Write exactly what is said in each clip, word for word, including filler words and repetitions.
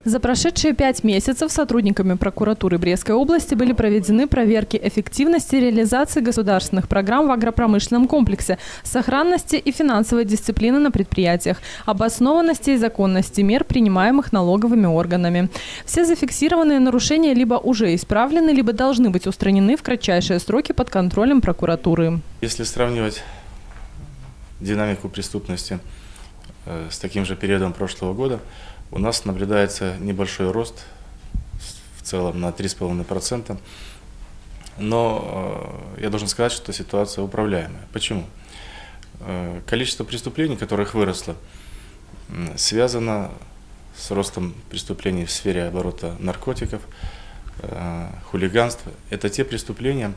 За прошедшие пять месяцев сотрудниками прокуратуры Брестской области были проведены проверки эффективности реализации государственных программ в агропромышленном комплексе, сохранности и финансовой дисциплины на предприятиях, обоснованности и законности мер, принимаемых налоговыми органами. Все зафиксированные нарушения либо уже исправлены, либо должны быть устранены в кратчайшие сроки под контролем прокуратуры. Если сравнивать динамику преступности с таким же периодом прошлого года, у нас наблюдается небольшой рост в целом на три с половиной процента, но я должен сказать, что ситуация управляемая. Почему? Количество преступлений, которых выросло, связано с ростом преступлений в сфере оборота наркотиков, хулиганства. Это те преступления,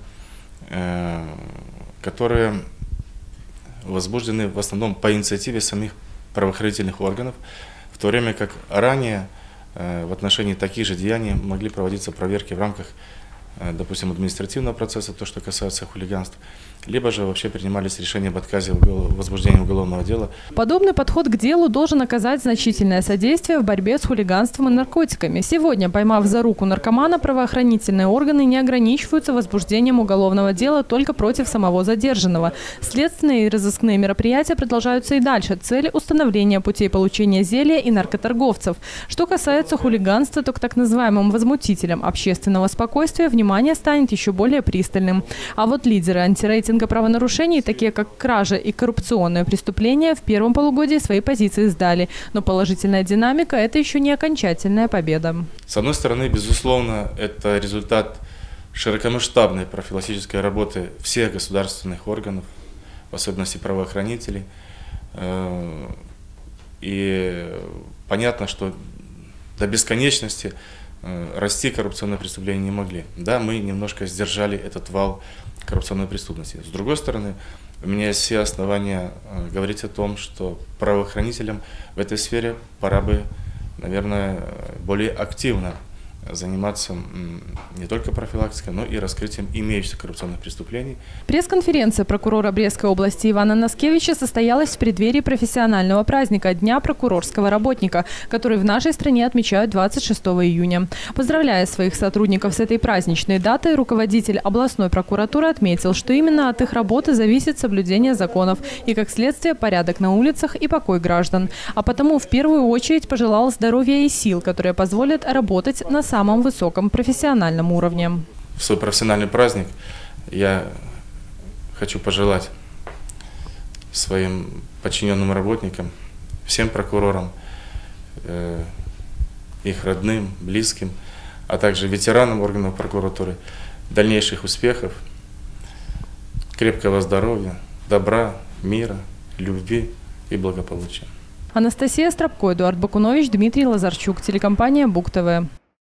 которые возбуждены в основном по инициативе самих правоохранительных органов, в то время как ранее э, в отношении таких же деяний могли проводиться проверки в рамках, э, допустим, административного процесса, то, что касается хулиганства, либо же вообще принимались решения об отказе в возбуждении уголовного дела. Подобный подход к делу должен оказать значительное содействие в борьбе с хулиганством и наркотиками. Сегодня, поймав за руку наркомана, правоохранительные органы не ограничиваются возбуждением уголовного дела только против самого задержанного. Следственные и разыскные мероприятия продолжаются и дальше. Цель – установления путей получения зелья и наркоторговцев. Что касается хулиганства, то к так называемым возмутителям общественного спокойствия внимание станет еще более пристальным. А вот лидеры антирейтинга правонарушений, такие как кража и коррупционные преступления, в первом полугодии свои позиции сдали. Но положительная динамика – это еще не окончательная победа. С одной стороны, безусловно, это результат широкомасштабной профилактической работы всех государственных органов, в особенности правоохранителей. И понятно, что до бесконечности расти коррупционные преступления не могли. Да, мы немножко сдержали этот вал коррупционной преступности. С другой стороны, у меня есть все основания говорить о том, что правоохранителям в этой сфере пора бы, наверное, более активно заниматься не только профилактикой, но и раскрытием имеющихся коррупционных преступлений. Пресс-конференция прокурора Брестской области Ивана Носкевича состоялась в преддверии профессионального праздника Дня прокурорского работника, который в нашей стране отмечают двадцать шестого июня. Поздравляя своих сотрудников с этой праздничной датой, руководитель областной прокуратуры отметил, что именно от их работы зависит соблюдение законов и, как следствие, порядок на улицах и покой граждан. А потому в первую очередь пожелал здоровья и сил, которые позволят работать на самом высоком профессиональном уровне. В свой профессиональный праздник я хочу пожелать своим подчиненным работникам, всем прокурорам, э, их родным, близким, а также ветеранам органов прокуратуры дальнейших успехов, крепкого здоровья, добра, мира, любви и благополучия. Анастасия Стропко, Эдуард Бакунович, Дмитрий Лазарчук, телекомпания Буг ТВ.